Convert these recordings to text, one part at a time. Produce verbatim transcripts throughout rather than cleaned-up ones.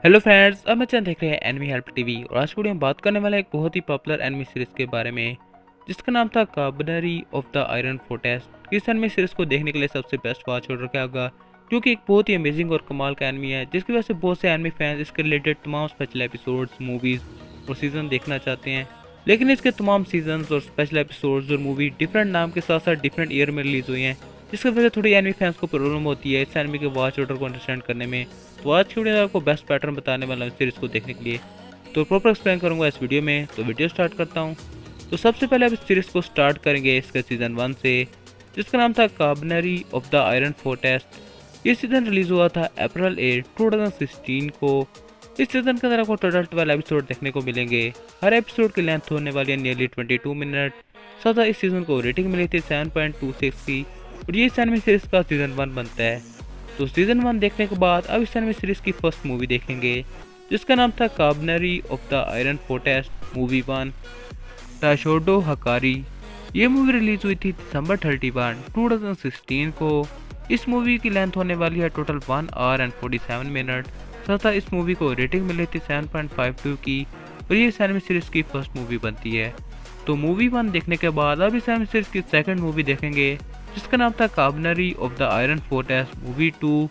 Hello friends, अब मैं चंद देख रहे हैं एनिमी हेल्प टीवी और आज की वीडियो में बात करने वाला एक बहुत ही पॉपुलर एनिमी सीरीज के बारे में जिसका नाम था Kabaneri of the iron fortress. इस एनिमी सीरीज को देखने के लिए सबसे बेस्ट वॉच ऑर्डर क्या होगा, क्योंकि एक बहुत ही अमेजिंग और कमाल का एनिमी है जिसकी वजह से बहुत से एनिमी फैंस इसके रिलेटेड तमाम स्पेशल एपिसोड्स, मूवीज और सीजन देखना चाहते हैं। लेकिन इसके तमाम सीजन और स्पेशल एपिसोड्स और मूवी डिफरेंट नाम के साथ साथ डिफरेंट ईयर में रिलीज हुई हैं, जिसकी वजह से थोड़ी एनिमी फैंस को प्रॉब्लम होती है इस एनिमी के वॉच ऑर्डर को अंडरस्टैंड करने में। तो आज की वीडियो में आपको बेस्ट पैटर्न बताने वाला हूं सीरीज को देखने के लिए, तो प्रॉपर एक्सप्लेन करूंगा इस वीडियो में। तो वीडियो स्टार्ट करता हूं। तो सबसे पहले आप इस सीरीज को स्टार्ट करेंगे इसके सीजन वन से, जिसका नाम था Kabaneri of the iron fortress. ये सीजन रिलीज हुआ था April eight two thousand sixteen को। इस सीजन के अंदर आपको टोटल ट्वेल्व एपिसोड देखने को मिलेंगे। हर एपिसोड की लेंथ होने वाली है नियरली ट्वेंटी टू मिनट। साथ ही इस सीजन को रेटिंग मिली थी सेवन पॉइंट टू सिक्स की और ये इस एनिमे सीरीज का सीजन वन बनता है। तो सीजन वन देखने के बाद अब इस एनिमे सीरीज की फर्स्ट मूवी देखेंगे, जिसका नाम था Kabaneri of the iron fortress movie one टाशोडो हकारी। ये मूवी रिलीज हुई थी December thirty one two thousand sixteen को। इस मूवी की लेंथ होने वाली है total one hour and forty seven minute. तथा इस मूवी को रेटिंग मिली थी सेवन पॉइंट फाइव टू की और ये इस एनिमे सीरीज की फर्स्ट मूवी बनती है। तो मूवी वन देखने के बाद अब इस एनिमे सीरीज की सेकंड मूवी देखेंगे, जिसका नाम था Kabaneri of the iron fortress movie two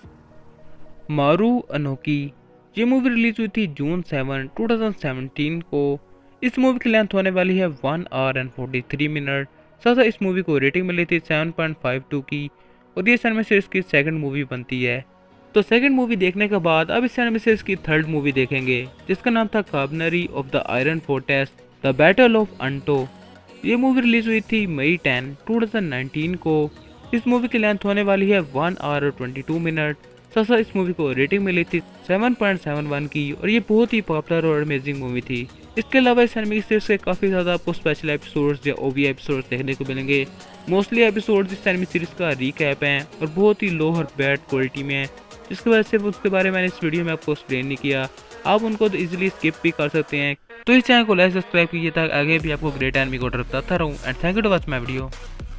मारू अनोकी। ये मूवी रिलीज हुई थी June seven two thousand seventeen को। इस मूवी की लेंथ होने वाली है one hour and forty three minute. साथ ही इस मूवी को रेटिंग मिली थी सेवन पॉइंट फाइव टू की और ये एनिमे सीरीज की सेकंड मूवी बनती है। तो सेकंड मूवी देखने के बाद अब इस एनिमे सीरीज की थर्ड मूवी देखेंगे, जिसका नाम था Kabaneri of the iron fortress the battle of अंटो। ये मूवी रिलीज हुई थी May ten two thousand nineteen को। इस मूवी की लेंथ होने वाली है वन आवर और ट्वेंटी टू मिनट। साथ इस मूवी को रेटिंग मिली थी सेवन पॉइंट सेवन वन की और ये बहुत ही पॉपुलर और अमेजिंग मूवी थी। इसके अलावा इस एनिमे सीरीज के काफ़ी ज़्यादा आपको स्पेशल एपिसोड्स या ओवी एपिसोड्स देखने को मिलेंगे। मोस्टली एपिसोड्स इस एनिमे सीरीज का रीकैप हैं और बहुत ही लो और बैड क्वालिटी में है, जिसकी वजह से उसके बारे में मैंने इस वीडियो में आपको एक्सप्लेन नहीं किया। आप उनको तो इजीली स्किप भी कर सकते हैं। तो इस चैनल को लाइक सब्सक्राइब कीजिए ताकि आगे भी आपको ग्रेट एनिमी को बताता रहूं। And thank you to watch my video.